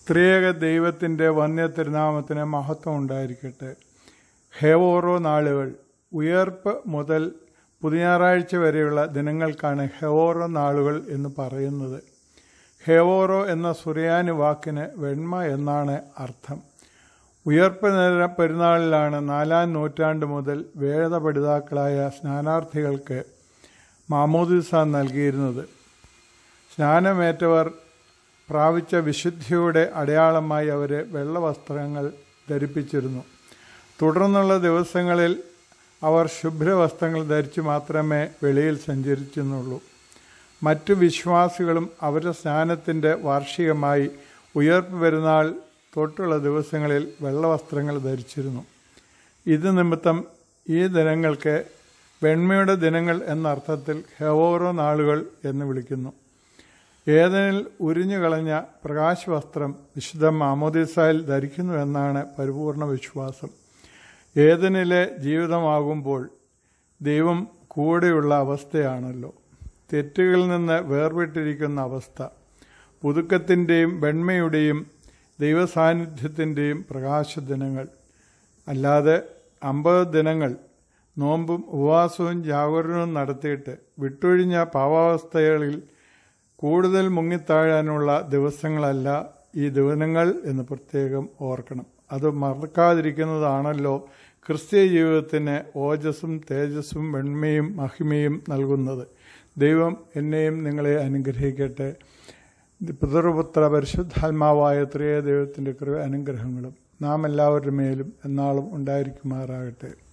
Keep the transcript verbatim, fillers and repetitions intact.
ത്രിയേക ദൈവത്തിൻ്റെ വന്യ തിരുനാമത്തിന് മഹത്വം ഉണ്ടായിരിക്കട്ടെ. ഹെവോറോ നാളുകൾ. ഉയർപ്പ് മുതൽ പുതിയാറാഴ്ച വരെയുള്ള ദിനങ്ങൾക്കാണ് ഹെവോറോ നാളുകൾ എന്ന് പറയുന്നത്. ഹെവോറോ എന്ന സുറിയാനി വാക്കിന് വെണ്മ എന്നാണ് അർത്ഥം. ഉയർപ്പ് പെരുന്നാളിലാണ് നാലാം നൂറ്റാണ്ട് മുതൽ വേദപഠിതാക്കളായ സ്നാനാർത്ഥികൾക്ക് മാമോദീസ നൽകിയിരുന്നത്. സ്നാനമേറ്റവർ പ്രാപിച്ച വിശുദ്ധിയുടെ അടയാളമായി അവരെ വെള്ളവസ്ത്രങ്ങൾ ധരിപ്പിച്ചിരുന്നു. തുടർന്നുള്ള ദിവസങ്ങളിൽ അവർ ശുഭ്രവസ്ത്രങ്ങൾ ധരിച്ചു മാത്രമേ വെളിയിൽ സഞ്ചരിച്ചിരുന്നുള്ളൂ. മറ്റു വിശ്വാസികളും അവരുടെ സ്നാനത്തിൻ്റെ വാർഷികമായി ഉയർപ്പ് പെരുന്നാൾ തൊട്ടുള്ള ദിവസങ്ങളിൽ വെള്ളവസ്ത്രങ്ങൾ ധരിച്ചിരുന്നു. ഇത് നിമിത്തം ഈ ദിനങ്ങൾക്ക് വെണ്മയുടെ ദിനങ്ങൾ എന്ന അർത്ഥത്തിൽ ഹെവോറോ നാളുകൾ എന്ന് വിളിക്കുന്നു. ഏദനിൽ ഉരിഞ്ഞു കളഞ്ഞ പ്രകാശവസ്ത്രം വിശുദ്ധ മാമോദീസായിൽ ധരിക്കുന്നു എന്നാണ് പരിപൂർണ വിശ്വാസം. ഏദനിലെ ജീവിതമാകുമ്പോൾ ദൈവം കൂടെയുള്ള അവസ്ഥയാണല്ലോ. തെറ്റുകളിൽ നിന്ന് വേർപെട്ടിരിക്കുന്ന അവസ്ഥ. പുതുക്കത്തിൻ്റെയും വെണ്മയുടെയും ദൈവസാന്നിധ്യത്തിൻ്റെയും പ്രകാശദിനങ്ങൾ. അല്ലാതെ അമ്പത് ദിനങ്ങൾ നോമ്പും ഉപവാസവും ജാഗരണവും നടത്തിയിട്ട് വിട്ടൊഴിഞ്ഞ പാവാവസ്ഥകളിൽ കൂടുതൽ മുങ്ങിത്താഴാനുള്ള ദിവസങ്ങളല്ല ഈ ദിനങ്ങൾ എന്ന് പ്രത്യേകം ഓർക്കണം. അത് മറക്കാതിരിക്കുന്നതാണല്ലോ ക്രിസ്തീയ ജീവിതത്തിന് ഓജസ്സും തേജസ്സും വെണ്മയും മഹിമയും നൽകുന്നത്. ദൈവം എന്നെയും നിങ്ങളെ അനുഗ്രഹിക്കട്ടെ. പിതൃപുത്ര പരിശുദ്ധാത്മാവായ ത്രിയേക ദൈവത്തിൻ്റെ കൃപ അനുഗ്രഹങ്ങളും നാം എല്ലാവരുടെ മേലും എന്നാളും ഉണ്ടായിരിക്കുമാറാകട്ടെ.